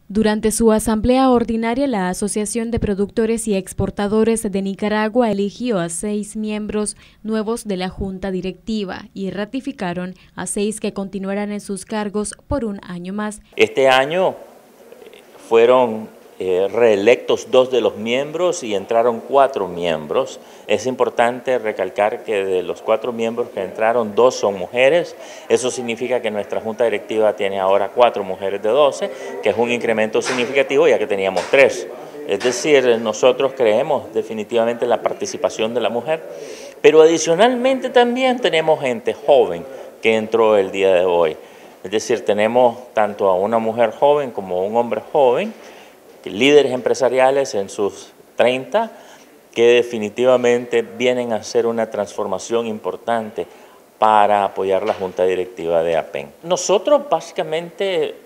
Durante su asamblea ordinaria, la Asociación de Productores y Exportadores de Nicaragua eligió a 6 miembros nuevos de la Junta Directiva y ratificaron a 6 que continuarán en sus cargos por un año más. Este año fueron reelectos 2 de los miembros y entraron 4 miembros. Es importante recalcar que de los 4 miembros que entraron, 2 son mujeres. Eso significa que nuestra Junta Directiva tiene ahora 4 mujeres de 12, que es un incremento significativo ya que teníamos 3. Es decir, nosotros creemos definitivamente en la participación de la mujer, pero adicionalmente también tenemos gente joven que entró el día de hoy. Es decir, tenemos tanto a una mujer joven como a un hombre joven, líderes empresariales en sus 30, que definitivamente vienen a hacer una transformación importante para apoyar la Junta Directiva de APEN. Nosotros básicamente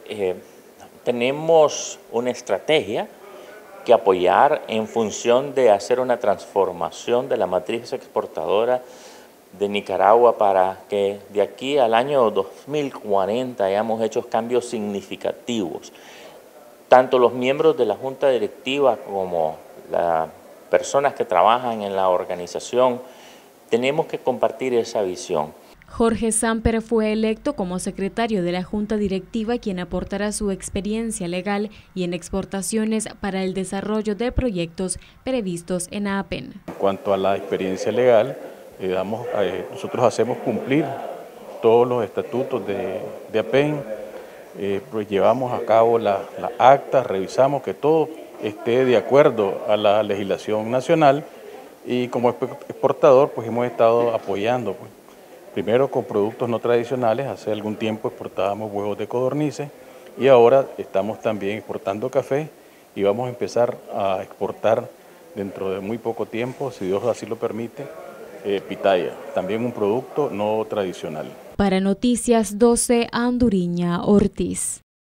tenemos una estrategia que apoyar en función de hacer una transformación de la matriz exportadora de Nicaragua para que de aquí al año 2040 hayamos hecho cambios significativos. Tanto los miembros de la Junta Directiva como las personas que trabajan en la organización tenemos que compartir esa visión. Jorge Samper fue electo como secretario de la Junta Directiva, quien aportará su experiencia legal y en exportaciones para el desarrollo de proyectos previstos en APEN. En cuanto a la experiencia legal, nosotros hacemos cumplir todos los estatutos de APEN. Pues llevamos a cabo las actas, revisamos que todo esté de acuerdo a la legislación nacional y como exportador pues hemos estado apoyando primero con productos no tradicionales. Hace algún tiempo exportábamos huevos de codornices y ahora estamos también exportando café y vamos a empezar a exportar dentro de muy poco tiempo, si Dios así lo permite, pitaya, también un producto no tradicional. Para Noticias 12, Anduriña Ortiz.